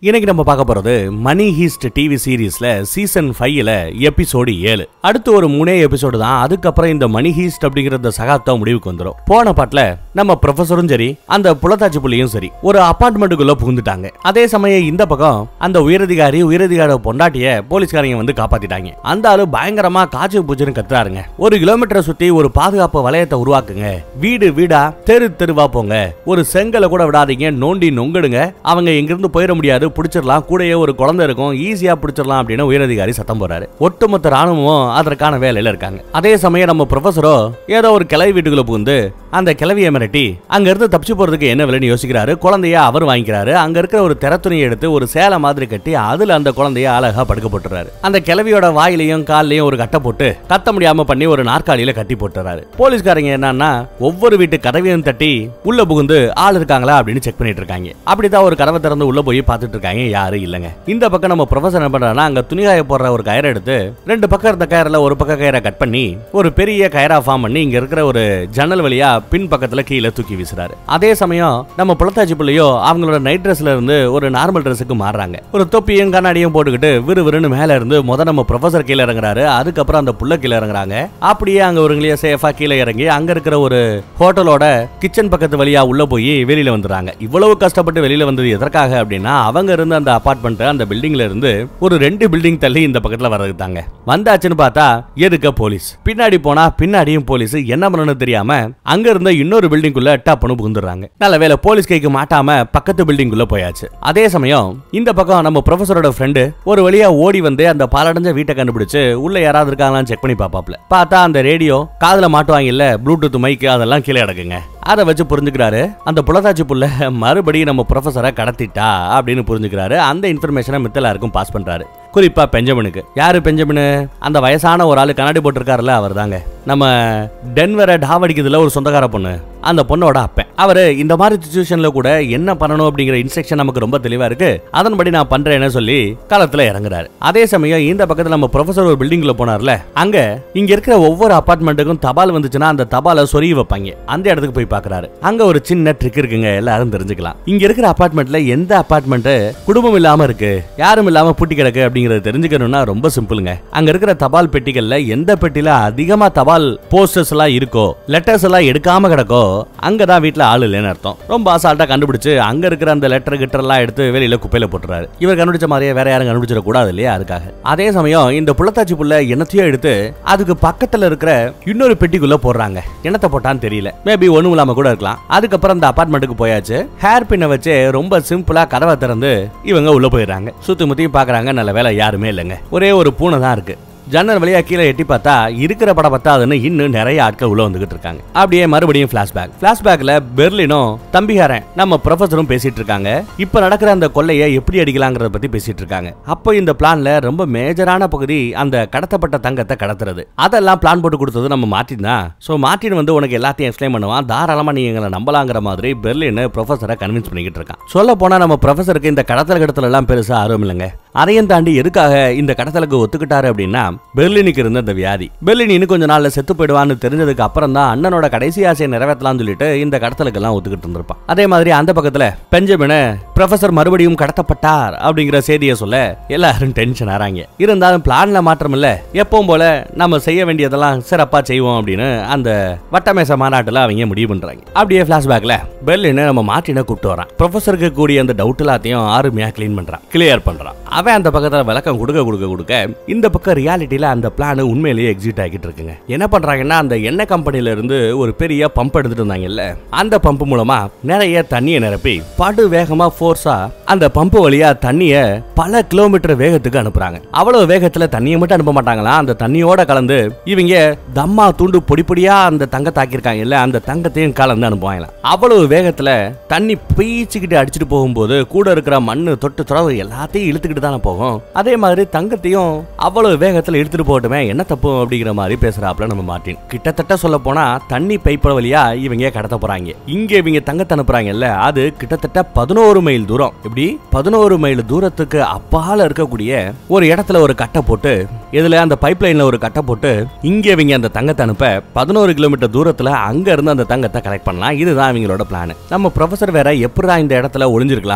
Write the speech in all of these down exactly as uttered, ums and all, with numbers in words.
இன்னைக்கு நம்ம பார்க்க போறது மணி ஹீஸ்ட் டிவி சீரீஸ்ல சீசன் ஃபைவ்ல எபிசோடு ஏழு. அடுத்து ஒரு மூணே எபிசோடு தான். அதுக்கப்புறம் இந்த மணி ஹீஸ்ட் அப்படிங்கிற சகாப்தம் முடிவுக்கு வந்துடும். போன பாட்டுல நம்ம ப்ரொஃபஸரும் சரி அந்த புலத்தாச்சி புள்ளியும் சரி ஒரு அபார்ட்மெண்ட்டுக்குள்ள புகுந்துட்டாங்க. அதே சமயம் இந்த பக்கம் அந்த உயரதிகாரி உயரதிகார பொண்டாட்டிய போலீஸ்காரங்க வந்து காப்பாத்திட்டாங்க. அந்த ஆளு பயங்கரமா காய்ச்சி பூச்சின்னு கத்துறாருங்க. ஒரு கிலோமீட்டரை சுத்தி ஒரு பாதுகாப்பு வளையத்தை உருவாக்குங்க, வீடு வீடா தெரு தெருவா போங்க, ஒரு செங்கலை கூட விடாதீங்க, நோண்டி நொங்கடுங்க, அவங்க எங்கிருந்து போயிட முடியாது, பிடிச்சிடலாம், கூடயே ஒரு குழந்தை இருக்கும், ஈஸியா பிடிச்சிடலாம் அப்படின்னு உயரதிகாரி சத்தம் போறாரு. ஒட்டுமொத்த ராணுவமும் அதற்கான வேலையில இருக்காங்க. அதே சமயம் நம்ம ப்ரொஃபஸரோ ஏதோ ஒரு கிளவி வீட்டுக்குள்ள புகுந்து அந்த கிளவியை மிரட்டி அங்க இருந்து தப்பிச்சு போறதுக்கு என்ன விலைன்னு யோசிக்கிறாரு. குழந்தைய அவர் வாங்கிக்கிறாரு. அங்க இருக்கிற ஒரு திறத்துணியை எடுத்து ஒரு சேலை மாதிரி கட்டி அதுல அந்த குழந்தைய அழகா படுக்க போட்டுறாரு. அந்த கிளவியோட வாயிலையும் காலையும் ஒரு கட்டை போட்டு கத்த முடியாம பண்ணி ஒரு நாற்காலியில கட்டி போட்டுறாரு. போலீஸ்காரங்க என்னன்னா ஒவ்வொரு வீட்டு கதவையும் தட்டி உள்ள புகுந்து ஆள் இருக்காங்களா அப்படின்னு செக் பண்ணிட்டு இருக்காங்க. அப்படிதான் ஒரு கதவை திறந்து உள்ள போய் பார்த்துட்டு இருக்காங்க. யாரு இல்லங்க. இந்த பக்கம் நம்ம ப்ரொஃபசர் என்ன பண்றாருன்னா அங்க துணிகாய போடுற ஒரு கயிறை எடுத்து ரெண்டு பக்கம் இருந்த கயிறுல ஒரு பக்க கயிறை கட் பண்ணி ஒரு பெரிய கயிறா ஃபார்ம் பண்ணி இங்க இருக்கிற ஒரு ஜன்னல் வழியா பின் பக்கத்துல கீழே தூக்கி வீசுறாரு. அதே சமயம் நம்ம புலத்தாச்சி பிள்ளையோ அவங்களோட நைட் ட்ரெஸ்ல இருந்து ஒரு நார்மல் ட்ரெஸ்ஸுக்கு மாறுறாங்க. ஒரு தொப்பியும் கண்ணாடியும் போட்டுக்கிட்டு விறுவிறுன்னு மேல இருந்து முத நம்ம ப்ரொஃபசர் கீழே இறங்குறாரு. அதுக்கப்புறம் அந்த புள்ள கீழே இறங்குறாங்க. அப்படியே அங்க ஒருங்களையே சேஃபா கீழே இறங்கி அங்க இருக்கிற ஒரு ஹோட்டலோட கிச்சன் பக்கத்து வழியா உள்ள போய் வெளியில வந்துறாங்க. இவ்வளவு கஷ்டப்பட்டு வெளியில வந்தது எதற்காக அப்படின்னா அவங்க இருந்த அந்த அபார்ட்மெண்ட் அந்த பில்டிங்ல இருந்து ஒரு ரெண்டு பில்டிங் தள்ளி இந்த பக்கத்துல வரதுதாங்க. வந்தாச்சுன்னு பார்த்தா எதுக்க போலீஸ், பின்னாடி போனா பின்னாடியும் போலீஸ், என்ன பண்ணணும்னு தெரியாம அங்க இருந்த இன்னொரு பில்டிங்குள்ள டப்புன்னு புகுந்துறாங்க. நல்ல வேளை போலீஸ் கைக்கு மாட்டாம பக்கத்து பில்டிங்குள்ள போயாச்சு. அதே சமயம் இந்த பக்கம் நம்ம ப்ரொஃபஸரோட ஃப்ரெண்டு ஒரு வழியா ஓடி வந்து அந்த பாலடைஞ்ச வீட்டை கண்டுபிடிச்சு உள்ள யாராவது இருக்காங்களான்னு செக் பண்ணி பாப்பாப்ல. பார்த்தா அந்த ரேடியோ காதுல மாட்டுவாங்க இல்ல ப்ளூடூத் மைக்கு அதெல்லாம் கீழே கிடக்குங்க. அதை வச்சு புரிஞ்சுக்கிறாரு அந்த புலத்தாச்சி புள்ள மறுபடியும் நம்ம ப்ரொஃபஸரை கடத்திட்டா அப்படின்னு புரிஞ்சுக்கிறாரு. அந்த இன்ஃபர்மேஷனை மித்தலாருக்கும் பாஸ் பண்றாரு. குறிப்பா பெஞ்சமினுக்கு. யாரு பெஞ்சமினு? அந்த வயசான ஒரு ஆளு கண்ணாடி போட்டிருக்காருல அவர் தாங்க. நம்ம டென்வரை டாவடிக்கிறதுல ஒரு சொந்தக்கார பொண்ணு, அந்த பொண்ணோட அப்பன். அவரு இந்த மாதிரி சிச்சுவேஷன்ல கூட என்ன பண்ணணும் அப்படிங்கிற இன்ஸ்ட்ரக்ஷன் நமக்கு ரொம்ப தெளிவா இருக்கு, அதன்படி நான் பண்றேன்னு சொல்லி களத்துல இறங்குறாரு. அதே சமயம் இந்த பக்கத்துல நம்ம ப்ரொஃபசர் ஒரு பில்டிங்ல போனார்ல, அங்க இங்க இருக்கிற ஒவ்வொரு அபார்ட்மெண்ட்டுக்கும் தபால் வந்துச்சுன்னா அந்த தபாலை சொருகி வைப்பாங்க. அந்த இடத்துக்கு போய் பாக்குறாரு. அங்க ஒரு சின்ன ட்ரிக் இருக்குங்க, எல்லாரும் தெரிஞ்சுக்கலாம். இங்க இருக்கிற அபார்ட்மெண்ட்ல எந்த அபார்ட்மெண்ட் குடும்பம் இல்லாம இருக்கு, யாரும் இல்லாம பூட்டி கிடக்கு அப்படிங்கறது தெரிஞ்சுக்கணும்னா ரொம்ப சிம்பிளுங்க. அங்க இருக்கிற தபால் பெட்டிகள்ல எந்த பெட்டில அதிகமா தபால் போஸ்டர்ஸ் எல்லாம் இருக்கோ, லெட்டர்ஸ் எல்லாம் எடுக்காம கிடக்கோ, அங்கதான் வீட்டுல ஆளு இல்லைன்னு அர்த்தம். ரொம்ப அசால்ட்டா கண்டுபிடிச்சு அங்க இருக்கிற அந்த லெட்டர் கிட்டர் எல்லாம் எடுத்து வெளியில குப்பையில போட்டுறாரு. இவர் கண்டுபிடிச்ச மாதிரியே வேற யாரும் கண்டுபிடிச்சிட கூடாது இல்லையா, அதுக்காக. அதே சமயம் இந்த புலத்தாச்சி புள்ள என்னத்தையோ எடுத்து அதுக்கு பக்கத்துல இருக்கிற இன்னொரு பெட்டிக்குள்ள போடுறாங்க. என்னத்தை போட்டான்னு தெரியல, மேபி ஒண்ணும் இல்லாம கூட இருக்கலாம். அதுக்கப்புறம் அந்த அபார்ட்மெண்ட்டுக்கு போயாச்சு. ஹேர் பின்ன வச்சு ரொம்ப சிம்பிளா கதவை திறந்து இவங்க உள்ள போயிடுறாங்க. சுத்தி முத்தியும் பாக்குறாங்க. நல்ல வேலை யாருமே இல்லைங்க. ஒரே ஒரு பூனை தான் இருக்கு. ஜன்னல் வழியா கீழே எட்டி பார்த்தா இருக்கிற படம் பத்தாதுன்னு இன்னும் நிறைய ஆட்கள் உள்ள வந்துகிட்டு இருக்காங்க. அப்படியே மறுபடியும் பிளாஷ்பேக். பிளாஷ்பேக்ல பெர்லினும் தம்பிகாரன் நம்ம ப்ரொஃபஸரும் பேசிட்டு இருக்காங்க. இப்ப நடக்கிற அந்த கொள்ளையை எப்படி அடிக்கலாங்கிறத பத்தி பேசிட்டு இருக்காங்க. அப்போ இந்த பிளான்ல ரொம்ப மேஜரான பகுதி அந்த கடத்தப்பட்ட தங்கத்தை கடத்துறது. அதெல்லாம் பிளான் போட்டு கொடுத்தது நம்ம மார்ட்டின் தான். சோ மார்ட்டின் வந்து உனக்கு எல்லாத்தையும் எக்ஸ்பிளைன் பண்ணுவான், தாராளமா நீங்க எங்களை நம்பலாங்கிற மாதிரி பெர்லின் ப்ரொஃபஸரை கன்வின்ஸ் பண்ணிக்கிட்டு இருக்கான். சொல்ல போனா நம்ம ப்ரொஃபஸருக்கு இந்த கடத்தல் கடத்தல் எல்லாம் பெருசா ஆர்வம் இல்லைங்க. அதையும் தாண்டி எதுக்காக இந்த கடத்தலுக்கு ஒத்துக்கிட்டாரு அப்படின்னா பெர்லினுக்கு இருந்த அந்த வியாதி. பெர்லின் இன்னும் கொஞ்ச நாள்ல செத்து போயிடுவான்னு தெரிஞ்சதுக்கு அப்புறம் தான் அண்ணனோட கடைசி ஆசையை நிறைவேற்றலாம்னு சொல்லிட்டு இந்த கடத்தலுக்கு எல்லாம் ஒத்துக்கிட்டு இருந்திருப்பான். அதே மாதிரி அந்த பக்கத்துல பெஞ்சமின் ப்ரொஃபசர் மறுபடியும் கடத்தப்பட்டார் அப்படிங்கிற செய்தியை சொல்ல எல்லாரும் டென்ஷன் ஆறாங்க. இருந்தாலும் பிளான்ல மாற்றம் இல்ல, எப்பவும் போல நம்ம செய்ய வேண்டியதெல்லாம் சிறப்பா செய்வோம் அப்படின்னு அந்த வட்டமேச மாநாட்டுல அவங்க முடிவு பண்றாங்க. அப்படியே பிளாஷ்பேக்ல பெர்லின் நம்ம மார்ட்டினை கூப்பிட்டு வரான். ப்ரொஃபசருக்கு கூடிய அந்த டவுட் எல்லாத்தையும் ஆறுமையா கிளீன் பண்றான், கிளியர் பண்றான். அவன் அந்த பக்கத்துல விளக்கம் கொடுக்க கொடுக்க கொடுக்க இந்த பக்கம் ரியாலிட்டியில அந்த பிளான் உண்மையிலேயே எக்ஸிக்யூட் ஆகிட்டு இருக்குங்க. என்ன பண்றாங்கன்னா அந்த எண்ணெய் கம்பெனில இருந்து ஒரு பெரிய பம்ப் எடுத்துட்டு இருந்தாங்கல்ல, அந்த பம்ப் மூலமா நிறைய தண்ணியை நிரப்பி படு வேகமா ஃபோர்ஸா அந்த பம்ப் வழியா தண்ணிய பல கிலோமீட்டர் வேகத்துக்கு அனுப்புறாங்க. அவ்வளவு வேகத்துல தண்ணியை மட்டும் அனுப்ப மாட்டாங்களா, அந்த தண்ணியோட கலந்து இவங்க தம்மா தூண்டு பொடி பொடியா அந்த தங்கத்தை ஆக்கியிருக்காங்க இல்ல, அந்த தங்கத்தையும் கலந்து அனுப்புவாங்களாம். அவ்வளவு வேகத்துல தண்ணி பீச்சிக்கிட்டு அடிச்சுட்டு போகும்போது கூட இருக்கிற மண்ணு தொட்டு துறவு எல்லாத்தையும் இழுத்துக்கிட்டு தானே போகும். அதே மாதிரி தங்கத்தையும் அவ்வளவு வேகத்துல எடுத்துட்டு போட்டுமே என்ன தப்பு அப்படிங்கிற மாதிரி பேசுறாப்ல நம்ம மார்ட்டின். கிட்டத்தட்ட சொல்ல போனா தண்ணி பைப் வழியா இவங்க கடத்த போறாங்க. இங்க இவங்க தங்கத்தை அனுப்புறாங்கல்ல, அது கிட்டத்தட்ட பதினோரு மைல் தூரம். இப்படி பதினோரு மைல் தூரத்துக்கு அப்பால இருக்கக்கூடிய ஒரு இடத்துல ஒரு கட்டை போட்டு, இதுல அந்த பைப் லைன்ல ஒரு கட்டை போட்டு இங்க இவங்க அந்த தங்கத்தை அனுப்ப பதினோரு கிலோமீட்டர் தூரத்துல அங்க இருந்து அந்த தங்கத்தை கலெக்ட் பண்ணலாம். இதுதான் இவங்களோட பிளான். நம்ம ப்ரொஃபசர் வேற எப்படா இந்த இடத்துல ஒளிஞ்சிருக்கலாம்,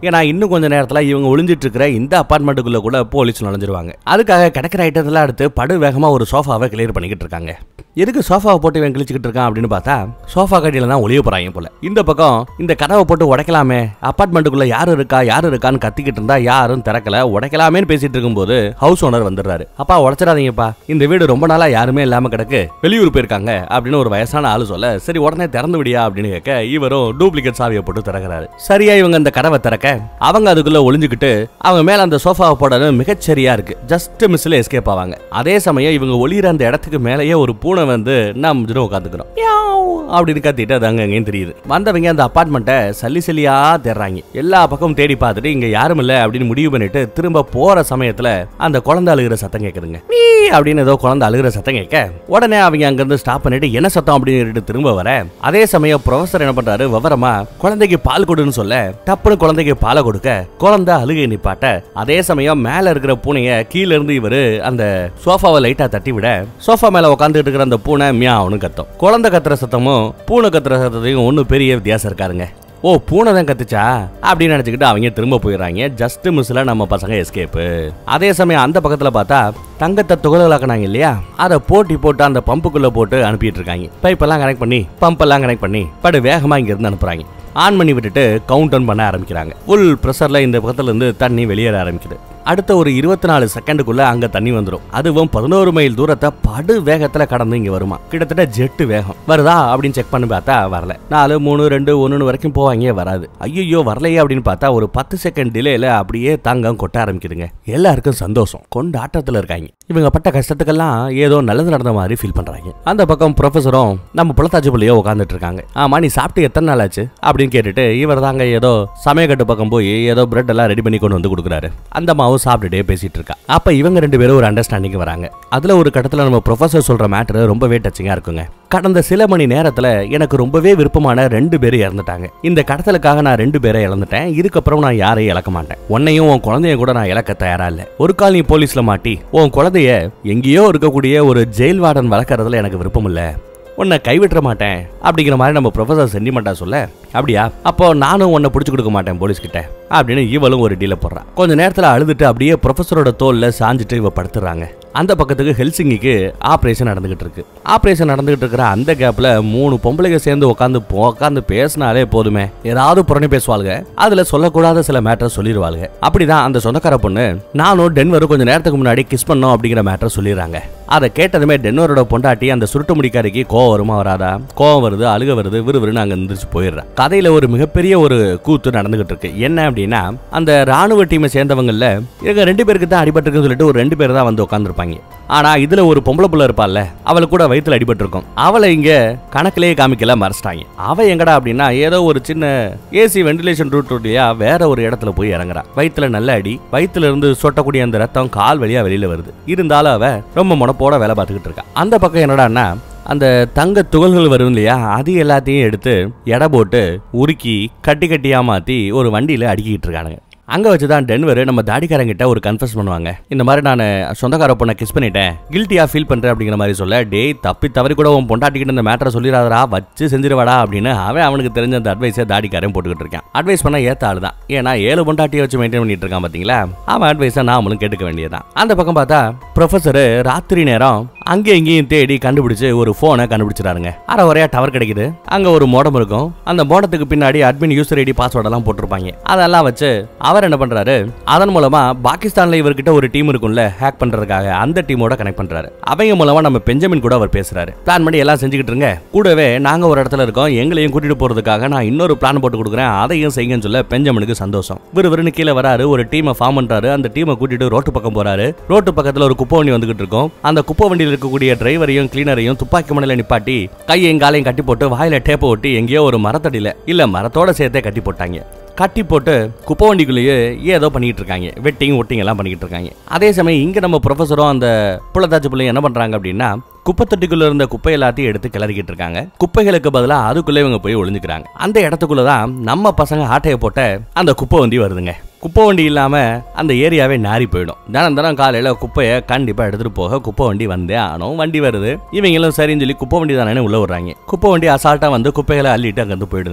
ஏன்னா இன்னும் கொஞ்ச நேரத்துல இவங்க ஒளிஞ்சிட்டு இருக்கிற இந்த அபார்ட்மெண்ட்டுக்குள்ள கூட போலீஸ் நுழைஞ்சிருவாங்க. அதுக்காக கிடைக்கிற ஐட்டத்தெல்லாம் எடுத்து படு வேகமா ஒரு சோஃபாவை கிளியர் பண்ணிக்கிட்டு இருக்காங்க. எதுக்கு சோஃபாவை போட்டு இவன் கிழிச்சுக்கிட்டு இருக்கான் அப்படின்னு பார்த்தா சோஃபா கடியில தான் ஒளிய போறாங்க போல. இந்த பக்கம் இந்த கதவை போட்டு உடைக்கலாமே, அபார்ட்மெண்ட்டுக்குள்ள யாரு இருக்கா யாரு இருக்கான்னு கத்திக்கிட்டு இருந்தா யாரும் திறக்கல. உடைக்கலாமேன்னு பேசிட்டு இருக்கும்போது ஹவுஸ் ஓனர் வந்துடுறாரு. அப்பா உடைச்சிடாதீங்கப்பா, இந்த வீடு ரொம்ப நாளா யாருமே இல்லாம கிடக்கு, வெளியூர் போயிருக்காங்க அப்படின்னு ஒரு வயசான ஆளு சொல்ல, சரி உடனே திறந்து விடியா அப்படின்னு கேட்க இவரும் டூப்ளிகேட் சாவியை போட்டு திறக்கிறாரு. சரியா இவங்க அந்த கதவை திறக்க அவங்க அதுக்குள்ள ஒளிஞ்சுக்கிட்டு அவங்க மேல அந்த சோஃபாவை போட மிகச்சரியா இருக்கு. ஜஸ்ட் மிஸ்ல எஸ்கேப் ஆவாங்க. அதே சமயம் இவங்க ஒளியிற அந்த இடத்துக்கு மேலேயே ஒரு பூனை வந்து நம்ம உட்காந்துக்கிறோம் அப்படின்னு கத்திட்டு அது அங்க எங்கேயும் தெரியுது. வந்தவங்க அந்த அபார்ட்மெண்ட்டை சல்லி சல்லியா தேடுறாங்க. எல்லா பக்கமும் தேடி பார்த்துட்டு இங்க யாரும் இல்ல அப்படின்னு முடிவு பண்ணிட்டு திரும்ப போற சமயத்துல அந்த குழந்தை அழுகிற சத்தம் கேக்குதுங்க. அப்படின்னு ஏதோ குழந்தை அழுகிற சத்தம் கேட்க உடனே அவங்க அங்க இருந்து ஸ்டாப் பண்ணிட்டு என்ன சத்தம் அப்படின்னு திரும்ப வர அதே சமயம் ப்ரொஃபசர் என்ன பண்றாரு, விவரமா குழந்தைக்கு பால் கொடுன்னு சொல்ல டப்புனு குழந்தைக்கு பாலை கொடுக்க குழந்தை அழுகை நிப்பாட்ட அதே சமயம் மேல இருக்கிற பூனைய கீழ இருந்து இவரு அந்த சோஃபாவை லைட்டா தட்டி விட சோஃபா மேல உட்காந்துட்டு இருக்கிற அந்த பூனை மியாவுன்னு கத்தும். குழந்தை கத்துற சத்தமும் பூனை கத்துற சத்தத்தையும் ஒன்னும் பெரிய வித்தியாசம் இருக்காருங்க. ஓ பூனை தான் கத்துச்சா அப்படின்னு நினைச்சுக்கிட்டு அவங்க திரும்ப போயிடுறாங்க. ஜஸ்ட் மிஸ்ல நம்ம பசங்க எஸ்கேப்பு. அதே சமயம் அந்த பக்கத்துல பார்த்தா தங்கத்தை துகளாக்குனாங்க இல்லையா, அதை போட்டி போட்டு அந்த பம்புக்குள்ள போட்டு அனுப்பிட்டு இருக்காங்க. பைப் எல்லாம் கனெக்ட் பண்ணி பம்ப் எல்லாம் கனெக்ட் பண்ணி படு வேகமா இங்க இருந்து அனுப்புறாங்க. ஆன் பண்ணி விட்டுட்டு கவுண்ட் டவுன் பண்ண ஆரம்பிக்கிறாங்க. ஃபுல் பிரஷர்ல இந்த பக்கத்துல இருந்து தண்ணி வெளியேற ஆரம்பிக்குது. அடுத்த ஒரு இருபத்தி நாலு செகண்டுக்குள்ள அங்க தண்ணி வந்துடும். அதுவும் பதினோரு மைல் தூரத்தை படு வேகத்துல கடந்து இங்க வருமா. கிட்டத்தட்ட ஜெட்டு வேகம் வருதா அப்படின்னு செக் பண்ணி பார்த்தா வரல. நாலு மூணு ரெண்டு ஒன்னு வரைக்கும் போவாங்க, வராது. ஐயோ வரலையே அப்படின்னு பார்த்தா ஒரு பத்து செகண்ட் டிலேல அப்படியே தங்கம் கொட்ட ஆரம்பிக்குதுங்க. எல்லாருக்கும் சந்தோஷம், கொண்டாட்டத்துல இருக்காங்க. இவங்க பட்ட கஷ்டத்துக்கெல்லாம் ஏதோ நல்லது நடந்த மாதிரி ஃபீல் பண்றாங்க. அந்த பக்கம் ப்ரொஃபஸரும் நம்ம புலத்தாச்சி பிள்ளையோ உட்காந்துட்டு இருக்காங்க. ஆமா நீ சாப்பிட்டு எத்தனை நாள் ஆச்சு அப்படின்னு கேட்டுட்டு இவர் தாங்க ஏதோ சமயக்கட்டு பக்கம் போய் ஏதோ பிரெட் எல்லாம் ரெடி பண்ணி கொண்டு வந்து கொடுக்குறாரு. அந்த மாவு சாப்பிட்டுட்டே பேசிட்டு இருக்கா. அப்ப இவங்க ரெண்டு பேரும் ஒரு அண்டர்ஸ்டாண்டிங் வராங்க. அதுல ஒரு கட்டத்துல நம்ம ப்ரொஃபசர் சொல்ற மேட்டர் ரொம்பவே டச்சிங்கா இருக்குங்க. கடந்த சில மணி நேரத்துல எனக்கு ரொம்பவே விருப்பமான ரெண்டு பேரும் இறந்துட்டாங்க. இந்த கடத்தலுக்காக நான் ரெண்டு பேரை இழந்துட்டேன். இதுக்கப்புறம் நான் யாரையும் இழக்க மாட்டேன். உன்னையும் உன் குழந்தைய கூட நான் இழக்க தயாரா இல்ல. ஒரு கால் நீ போலீஸ்ல மாட்டி உன் குழந்தைய எங்கேயோ இருக்கக்கூடிய ஒரு ஜெயில் வார்டன் வளர்க்கறதுல எனக்கு விருப்பம் இல்ல. உன்னை கைவிட்டுற மாட்டேன் அப்படிங்கிற மாதிரி நம்ம ப்ரொஃபசர் சென்டிமெண்டா சொல்ல, அப்படியா அப்போ நானும் உன்னை பிடிச்சு கொடுக்க மாட்டேன் போலீஸ் கிட்ட அப்படின்னு இவளும் ஒரு டீல போடுறான். கொஞ்ச நேரத்துல அழுதுட்டு அப்படியே ப்ரொஃபசரோட தோல்ல சாஞ்சிட்டு இவ படுத்துறாங்க. அந்த பக்கத்துக்கு ஹெல்சிங்கிக்கு ஆபரேஷன் நடந்துகிட்டு இருக்கு. ஆபரேஷன் நடந்துகிட்டு இருக்கிற அந்த கேப்ல மூணு பொம்பளைங்க சேர்ந்து உட்காந்து உட்காந்து பேசினாலே போதுமே ஏதாவது புறணி பேசுவாளுங்க. அதுல சொல்லக்கூடாத சில மேட்டர் சொல்லிடுவாளுங்க. அப்படிதான் அந்த சொந்தக்கார பொண்ணு நானும் டென்வரும் கொஞ்ச நேரத்துக்கு முன்னாடி கிஸ் பண்ணோம் அப்படிங்கிற மேட்டர் சொல்லிடுறாங்க. அதை கேட்டதுமே டென்வரோட பொண்டாட்டி அந்த சுருட்டு முடிக்காரிக்கு கோவம் வருமா வராதா, கோவம் வருது, அழுக வருது, விறுவிறுன்னு அங்க இருந்துச்சு போயிடுறேன். கதையில ஒரு மிகப்பெரிய ஒரு கூத்து நடந்துகிட்டு இருக்கு. என்ன அப்படின்னா அந்த ராணுவ டீமை சேர்ந்தவங்கல்ல இவங்க ரெண்டு பேருக்கு தான் அடிபட்டிருக்குன்னு சொல்லிட்டு ஒரு ரெண்டு பேர் தான் வந்து உட்காந்துருப்பாங்க. ஆனா இதுல ஒரு பொம்பளை புள்ள இருப்பாள்ல, அவளை கூட வயித்துல அடிபட்டு இருக்கும். அவளை இங்க கணக்கிலேயே காமிக்கல, மறைச்சிட்டாங்க. அவ எங்கடா அப்படின்னா ஏதோ ஒரு சின்ன ஏசி வென்டிலேஷன் ரூட் வழியா வேற ஒரு இடத்துல போய் இறங்குறா. வயித்துல நல்ல அடி, வயித்துல இருந்து சொட்டக்கூடிய அந்த ரத்தம் கால் வழியா வெளியில வருது. இருந்தாலும் அவ ரொம்ப முனப்போட வேலை பார்த்துக்கிட்டு இருக்கா. அந்த பக்கம் என்னடான்னா அந்த தங்க துகள்கள் வரும் இல்லையா, அது எல்லாத்தையும் எடுத்து எடை போட்டு உருக்கி கட்டி கட்டியா மாத்தி ஒரு வண்டியில அடுக்கிட்டு இருக்கானுங்க. அங்க வச்சுதான் டென்வர் நம்ம தாடிக்காரங்கிட்ட ஒரு கன்ஃபஸ் பண்ணுவாங்க. இந்த மாதிரி நான் சொந்தக்கார பொண்ணை கிஸ் பண்ணிட்டேன், கில்ட்டியா ஃபீல் பண்றேன் அப்படிங்கிற மாதிரி சொல்ல, டே தப்பி தவறி கூட உன் பொண்டாட்டிக்கிட்ட இந்த மேட்டரை சொல்லிடாதரா, வச்சு செஞ்சிருவாடா அப்படின்னு அவன் அவனுக்கு தெரிஞ்ச அந்த அட்வைஸை தாடிக்காரன் போட்டுக்கிட்டு இருக்கான். அட்வைஸ் பண்ண ஏத்த ஆளு தான். ஏன்னா ஏழு பொண்டாட்டியை வச்சு மெயின்டைன் பண்ணிட்டு இருக்கான் பாத்தீங்களா, அவன் அட்வைஸை நாமளும் கேட்டுக்க வேண்டியதான். அந்த பக்கம் பார்த்தா ப்ரொஃபசர் ராத்திரி நேரம் அங்கேயும் இங்கேயும் தேடி கண்டுபிடிச்சு ஒரு போனை கண்டுபிடிச்சிடாருங்க. அரை வரையா டவர் கிடைக்குது. அங்க ஒரு மோடம் இருக்கும். அந்த மோடத்துக்கு பின்னாடி அட்மின் யூசர் ஐடி பாஸ்வேர்ட் எல்லாம் போட்டிருப்பாங்க. அதெல்லாம் வச்சு அவர் என்ன பண்றாரு, அதன் மூலமா பாகிஸ்தான்ல இவர்கிட்ட ஒரு டீம் இருக்கும்ல ஹேக் பண்றதுக்காக, அந்த டீமோட கனெக்ட் பண்றாரு. அவங்க மூலமா நம்ம பெஞ்சமின் கூட அவர் பேசுறாரு. பிளான் பண்ணி எல்லாம் செஞ்சுக்கிட்டு இருங்க, கூடவே நாங்க ஒரு இடத்துல இருக்கோம், எங்களையும் கூட்டிட்டு போறதுக்காக நான் இன்னொரு பிளான் போட்டு கொடுக்குறேன், அதையும் செய்யுங்கன்னு சொல்ல பெஞ்சமினுக்கு சந்தோஷம். விறுவிறுன்னு கீழே வராரு, ஒரு டீமை ஃபார்ம் பண்றாரு. அந்த டீமை கூட்டிட்டு ரோட்டு பக்கம் போறாரு. ரோட்டு பக்கத்துல ஒரு குப்பை வண்டி வந்துகிட்டு இருக்கும். அந்த குப்பை வண்டியில் இருக்கக்கூடிய டிரைவரையும் கிளீனரையும் துப்பாக்கி மணல நிப்பாட்டி கையையும் காலையும் கட்டி போட்டு வாயில டேப்ப ஒட்டி எங்கேயோ ஒரு மரத்தடியில இல்ல மரத்தோட சேர்த்தே கட்டி போட்டாங்க. கட்டி போட்டு குப்பை வண்டிக்குள்ளேயே ஏதோ பண்ணிட்டு இருக்காங்க, வெட்டிங் ஒட்டிங் எல்லாம் பண்ணிட்டு இருக்காங்க. அதே சமயம் இங்க நம்ம ப்ரொஃபஸரும் அந்த புள்ளதாச்சி பிள்ளையும் என்ன பண்றாங்க அப்படின்னா குப்பைத்தொட்டிக்குள்ள இருந்த குப்பை எல்லாத்தையும் எடுத்து கிளறிக்கிட்டு இருக்காங்க. குப்பைகளுக்கு பதிலா அதுக்குள்ள இவங்க போய் ஒளிஞ்சுக்கிறாங்க. அந்த இடத்துக்குள்ளதான் நம்ம பசங்க ஆட்டையை போட்ட அந்த குப்பை வண்டி வருதுங்க. குப்பை வண்டி இல்லாம அந்த ஏரியாவே நாரி போயிடும். தினம் தினம் காலையில குப்பையை கண்டிப்பா எடுத்துட்டு போக குப்பை வண்டி வந்தே ஆனும். வண்டி வருது, இவங்களும் சரின்னு சொல்லி குப்பை வண்டி தானே உள்ள விடுறாங்க. குப்பை வண்டி அசால்ட்டா வந்து குப்பைகளை அள்ளிட்டு அங்கிருந்து போயிடுங்க.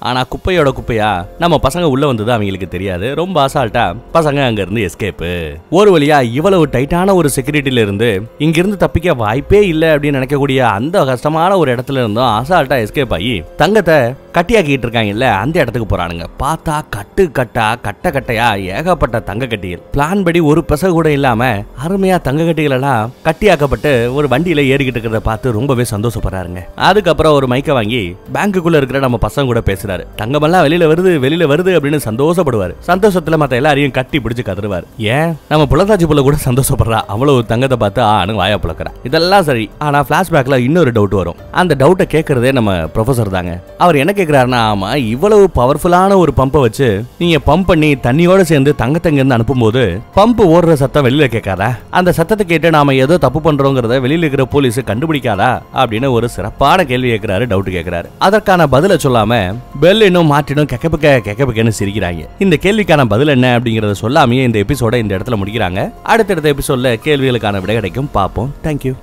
ஆனா குப்பையோட குப்பையா நம்ம பசங்க உள்ள வந்தது அவங்களுக்கு தெரியாது. ரொம்ப அசால்ட்டா பசங்க அங்க இருந்து எஸ்கேப். ஒரு வழியா இவ்வளவு டைட்டான ஒரு செக்யூரிட்டில இருந்து இங்க இருந்து தப்பிக்க வாய்ப்பே இல்ல அப்படின்னு நினைக்கக்கூடிய அந்த கஷ்டமான ஒரு இடத்துல இருந்தும் அசால்ட்டா எஸ்கேப் ஆகி தங்கத்தை கட்டியாக்கிட்டு இருக்காங்கல்ல அந்த இடத்துக்கு போறானுங்க. பார்த்தா கட்டு கட்டா கட்ட கட்டையா ஏகப்பட்ட தங்க கட்டிகள். பிளான் படி ஒரு பசங்க கூட இல்லாம அருமையா தங்க கட்டிகள் எல்லாம் கட்டியாக்கப்பட்டு ஒரு வண்டியில ஏறிக்கிட்டு இருக்கிறத பார்த்து ரொம்பவே சந்தோஷப்படுறாருங்க. அதுக்கப்புறம் ஒரு மைக்க வாங்கி பேங்குக்குள்ள இருக்கிற நம்ம பசங்க கூட பேசுறாரு. தங்கமெல்லாம் வெளியில வருது வெளியில வருது அப்படின்னு சந்தோஷப்படுவாரு. சந்தோஷத்துல மத்த எல்லாரையும் கட்டி பிடிச்சு கதறுவார். ஏன் நம்ம புலதாச்சி புள்ள கூட சந்தோஷப்படுறா, அவ்வளவு தங்கத்தை பார்த்து ஆனு வாயா புழக்கிறா. இதெல்லாம் சரி. ஆனா பிளாஷ்பேக்ல இன்னொரு டவுட் வரும். அந்த டவுட்டை கேட்கறதே நம்ம ப்ரொஃபசர் தாங்க. அவர் என்ன கேக்குறாருன்னா, ஆமா இவ்வளவு பவர்ஃபுல்லான ஒரு பம்பை வச்சு நீங்க பம்ப் பண்ணி தண்ணியோட சேர்ந்து தங்கத்தங்க இருந்து அனுப்பும்போது பம்ப் ஓடுற சத்தம் வெளியில கேட்காதா? அந்த சத்தத்தை கேட்டு நாம ஏதோ தப்பு பண்றோங்கிறத வெளியில இருக்கிற போலீஸ் கண்டுபிடிக்காதா அப்படின்னு ஒரு சிறப்பான கேள்வி கேட்கிறாரு, டவுட் கேட்கிறாரு. அதற்கான பதில சொல்லாம பெல் இன்னும் மாட்டினும் கெக்கபுக்க கெக்கபுக்கன்னு சிரிக்கிறாங்க. இந்த கேள்விக்கான பதில் என்ன அப்படிங்கறத சொல்லாமையே இந்த எபிசோட இந்த இடத்துல முடிக்கிறாங்க. அடுத்தடுத்த எபிசோட்ல கேள்விகளுக்கான விடை கிடைக்கும். பார்ப்போம். தேங்க்யூ.